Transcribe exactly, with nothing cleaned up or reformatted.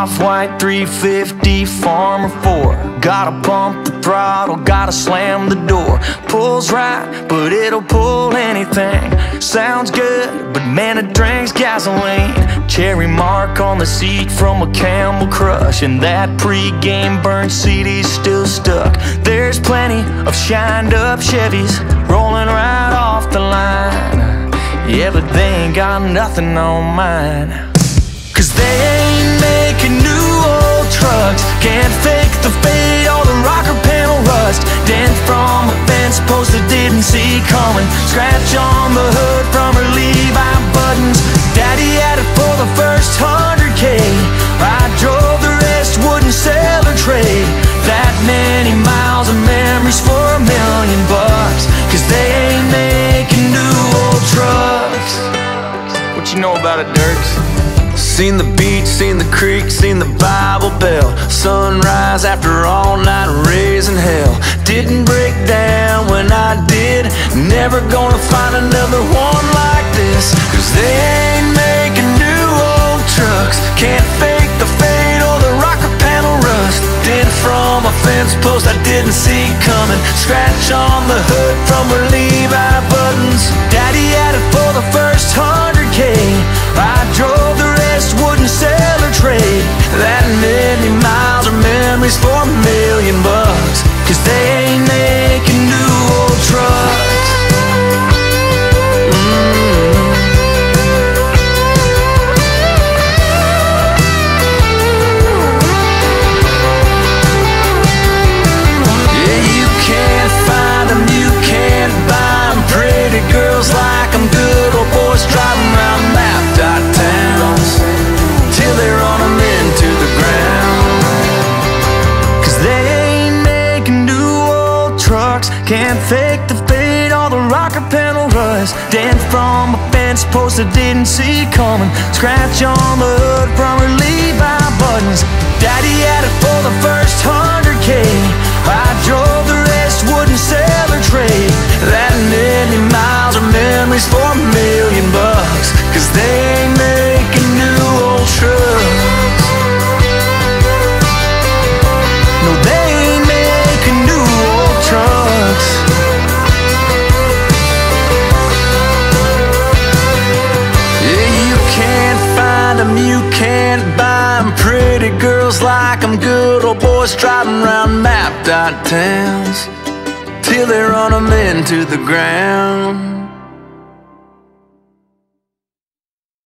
Off-white three fifty Farmer four. Gotta pump the throttle, gotta slam the door. Pulls right, but it'll pull anything. Sounds good, but man, it drinks gasoline. Cherry mark on the seat from a Camel Crush, and that pre-game burnt C D's still stuck. There's plenty of shined up Chevys rolling right off the line. Yeah, but they ain't got nothing on mine. Cause they ain't making new old trucks. Can't fake the fade or the rocker panel rust. Dent from a fence post that didn't see coming. Scratch on the hood from her Levi buttons. Daddy had it for the first hundred K. I drove the rest, wouldn't sell or trade. That many miles of memories for a million bucks. Cause they ain't making new old trucks. What you know about it, Dirks? Seen the beach, seen the creek, seen the Bible Belt. Sunrise after all night raising hell. Didn't break down when I did. Never gonna find another one like this. Cause they ain't making new old trucks. Can't fake the fade or the rocker panel rust. Did from a fence post I didn't see coming. Scratch on the hood from her Levi buttons. Daddy had it for the first hundred K. I drove the rest, wouldn't sell or trade. That many miles are memories for a million bucks. Cause they ain't making new old trucks. mm. Yeah, you can't find them, you can't buy them. Pretty girls like them, good old boys driving around mapped out towns till they run them into the ground. Cause they ain't making new old trucks. Can't fake the fade or the rocker panel rust. Dent from a fence post I didn't see coming. Scratch on the hood from her Levi buttons. Daddy had it for the first hundred K. I drove the rest, wouldn't sell or trade. That many miles are memories for a million bucks. Cause they ain't making new old trucks. No, they ain't making new old trucks. Yeah, you can't find them, you can't buy them. Pretty girls like them, good old boys driving around mapped out towns till they run them into the ground.